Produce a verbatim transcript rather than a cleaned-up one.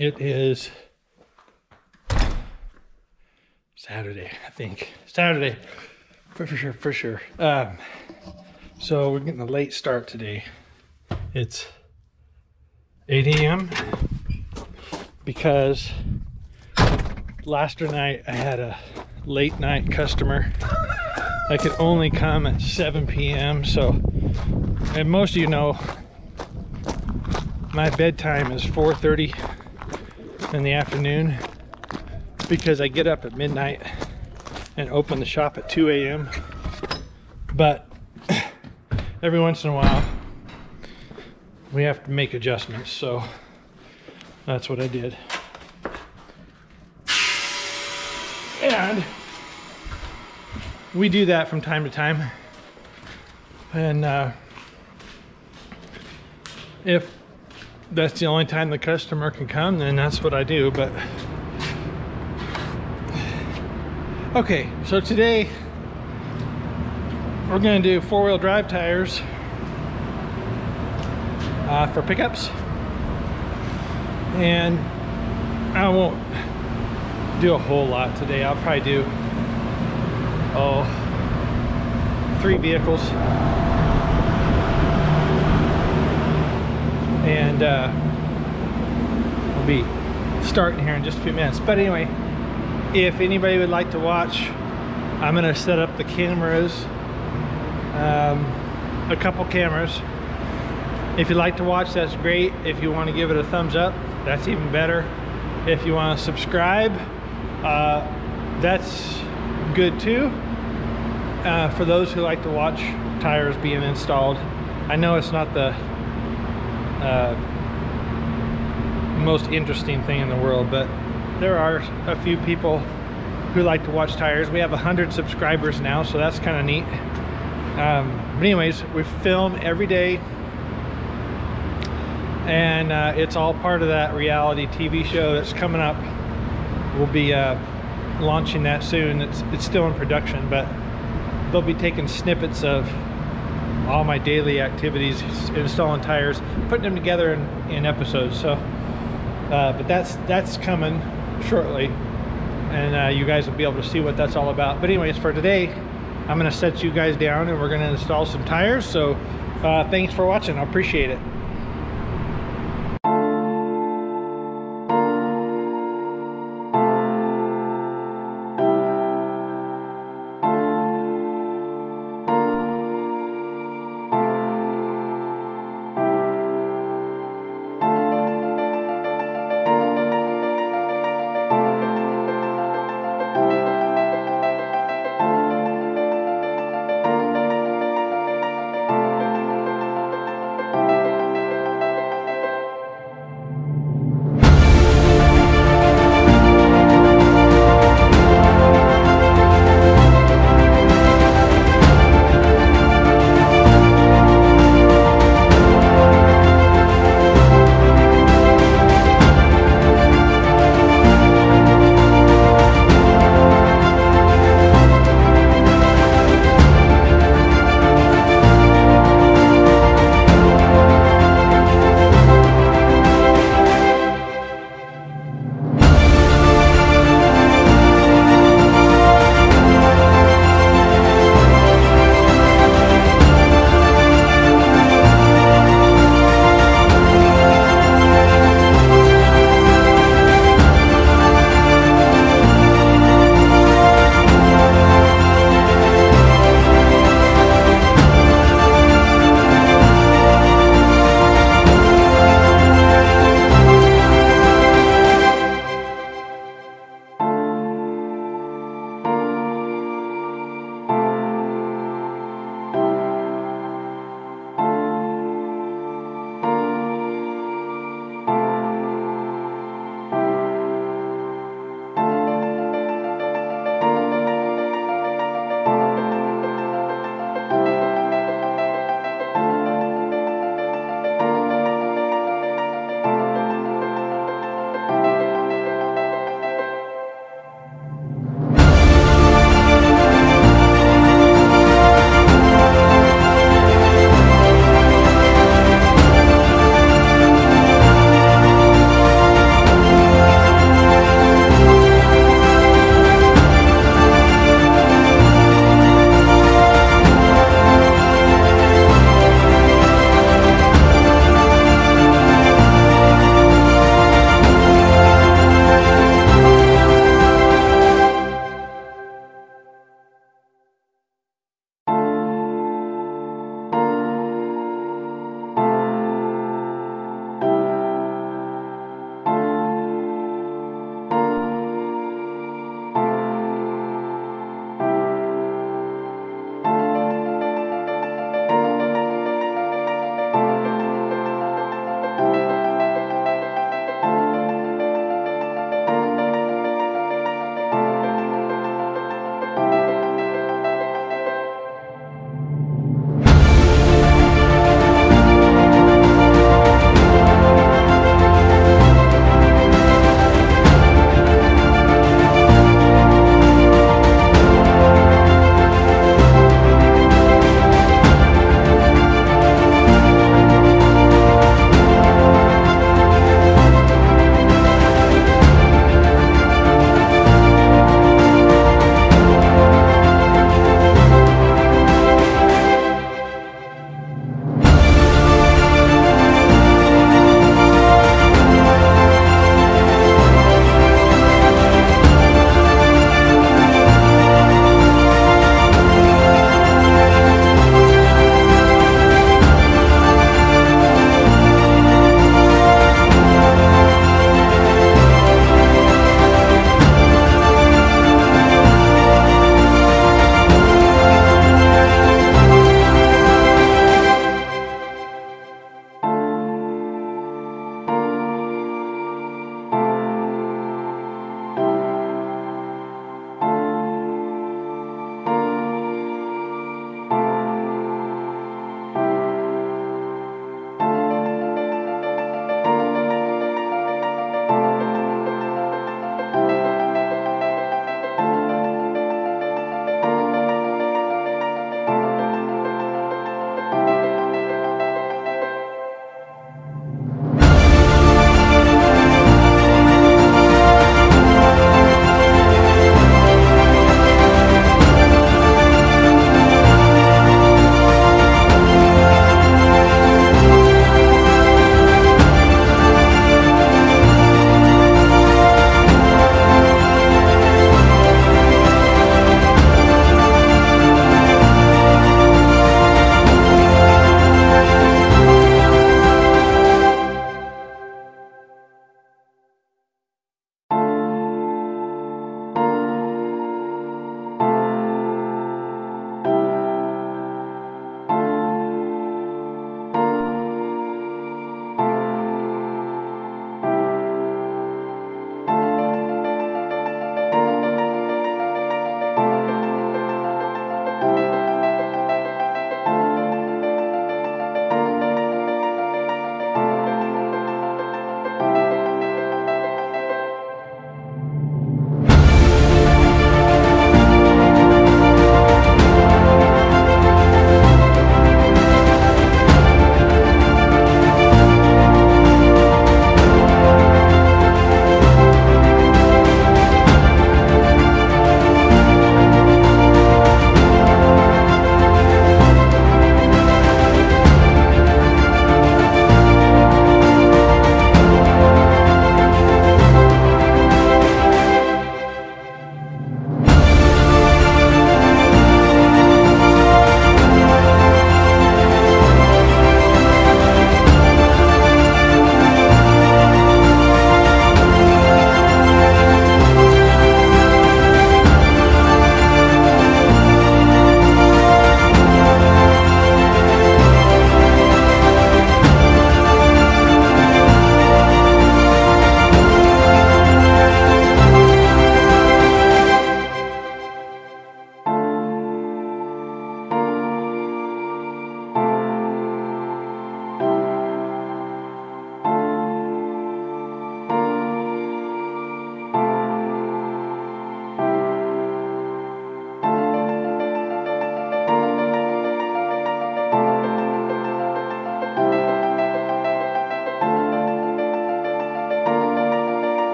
It is Saturday, I think. Saturday, for, for sure, for sure. Um, so we're getting a late start today. It's eight A M because last night I had a late night customer that could only come at seven P M So, and most of you know, my bedtime is four thirty in the afternoon because I get up at midnight and open the shop at two A M But every once in a while we have to make adjustments, so that's what I did. And we do that from time to time, and uh, if that's the only time the customer can come, then that's what I do. But okay, so today we're going to do four-wheel drive tires uh, for pickups, and I won't do a whole lot today. I'll probably do oh three vehicles, and uh, we'll be starting here in just a few minutes. But anyway, if anybody would like to watch, I'm gonna set up the cameras, um, a couple cameras. If you'd like to watch, that's great. If you want to give it a thumbs up, that's even better. If you want to subscribe, uh, that's good too. Uh, for those who like to watch tires being installed. I know it's not the uh, most interesting thing in the world, but there are a few people who like to watch tires. We have a hundred subscribers now, so that's kind of neat. Um, but anyways, we film every day, and uh, it's all part of that reality T V show that's coming up. We'll be uh, launching that soon. It's, it's still in production, but they'll be taking snippets of all my daily activities, installing tires, putting them together in, in episodes. So, uh, but that's that's coming shortly, and uh, you guys will be able to see what that's all about. But anyways, for today, I'm going to set you guys down, and we're going to install some tires. So, uh, thanks for watching. I appreciate it.